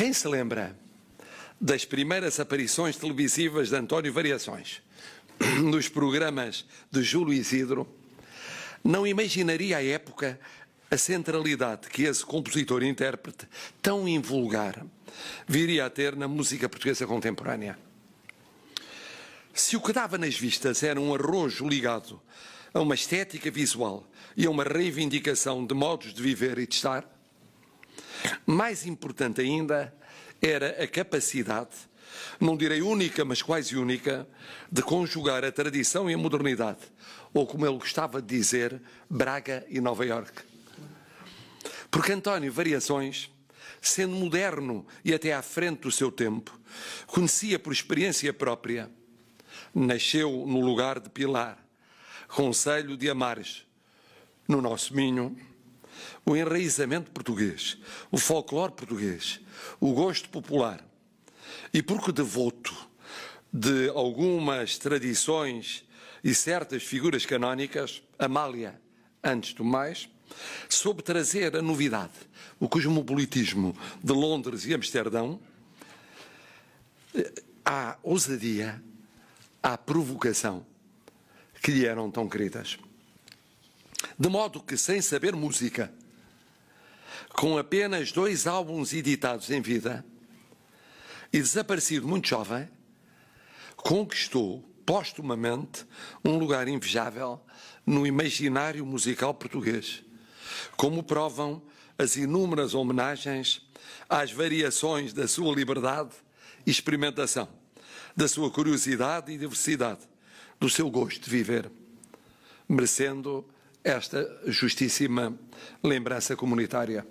Quem se lembra das primeiras aparições televisivas de António Variações nos programas de Júlio Isidro, não imaginaria à época a centralidade que esse compositor e intérprete tão invulgar viria a ter na música portuguesa contemporânea. Se o que dava nas vistas era um arrojo ligado a uma estética visual e a uma reivindicação de modos de viver e de estar, mais importante ainda era a capacidade, não direi única, mas quase única, de conjugar a tradição e a modernidade, ou como ele gostava de dizer, Braga e Nova Iorque. Porque António Variações, sendo moderno e até à frente do seu tempo, conhecia por experiência própria, nasceu no lugar de Pilar, concelho de Amares, no nosso Minho, o enraizamento português, o folclore português, o gosto popular. E porque devoto de algumas tradições e certas figuras canónicas, Amália, antes do mais, soube trazer a novidade, o cosmopolitismo de Londres e Amsterdão, à ousadia, à provocação que lhe eram tão queridas. De modo que, sem saber música, com apenas 2 álbuns editados em vida e desaparecido muito jovem, conquistou postumamente um lugar invejável no imaginário musical português, como provam as inúmeras homenagens às variações da sua liberdade e experimentação, da sua curiosidade e diversidade, do seu gosto de viver, merecendo esta justíssima lembrança comunitária.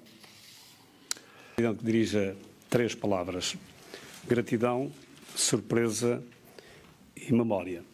Que dirija 3 palavras: gratidão, surpresa e memória.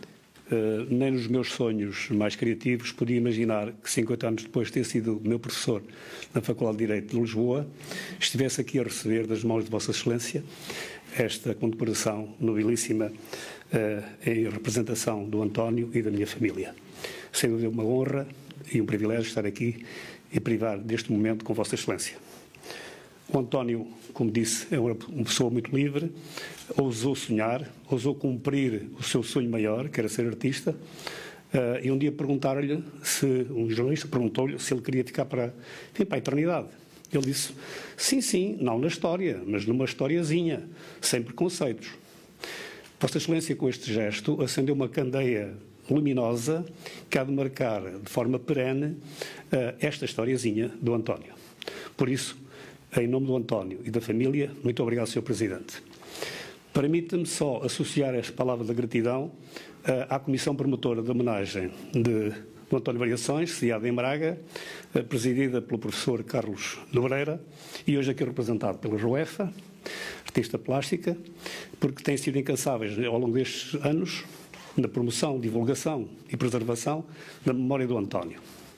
Nem nos meus sonhos mais criativos podia imaginar que 50 anos depois de ter sido meu professor na Faculdade de Direito de Lisboa, estivesse aqui a receber das mãos de Vossa Excelência esta condecoração nobilíssima em representação do António e da minha família. Sem dúvida uma honra e um privilégio estar aqui e privar deste momento com Vossa Excelência. O António, como disse, é uma pessoa muito livre, ousou sonhar, ousou cumprir o seu sonho maior, que era ser artista, e um dia perguntaram-lhe, um jornalista perguntou-lhe se ele queria ficar para a eternidade. Ele disse, sim, não na história, mas numa historiazinha, sem preconceitos. Vossa Excelência, com este gesto, acendeu uma candeia luminosa que há de marcar de forma perene esta historiazinha do António. Por isso, em nome do António e da família, muito obrigado, Sr. Presidente. Permita-me só associar esta palavra da gratidão à Comissão Promotora da Homenagem do António Variações, sediada em Braga, presidida pelo professor Carlos Dobreira e hoje aqui representado pela Joefa, artista plástica, porque têm sido incansáveis ao longo destes anos na promoção, divulgação e preservação da memória do António.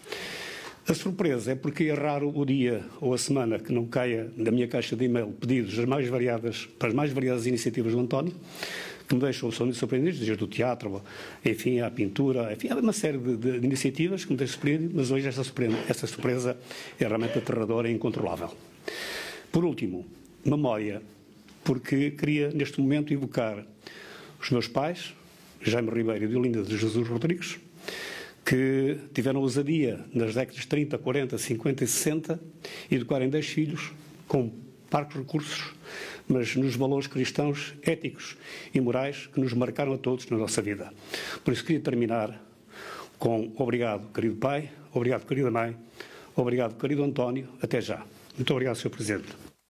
A surpresa é porque é raro o dia ou a semana que não caia da minha caixa de e-mail pedidos para as mais variadas iniciativas do António, que me deixam absolutamente surpreendidos, desde o teatro, enfim, à pintura, enfim, há uma série de iniciativas que me deixam surpreendido, mas hoje essa surpresa é realmente aterradora e incontrolável. Por último, memória, porque queria neste momento evocar os meus pais, Jaime Ribeiro e Deolinda de Jesus Rodrigues, que tiveram ousadia nas décadas de 30, 40, 50 e 60 e educarem 10 filhos com parcos recursos, mas nos valores cristãos, éticos e morais que nos marcaram a todos na nossa vida. Por isso queria terminar com obrigado, querido pai, obrigado, querida mãe, obrigado, querido António, até já. Muito obrigado, Sr. Presidente.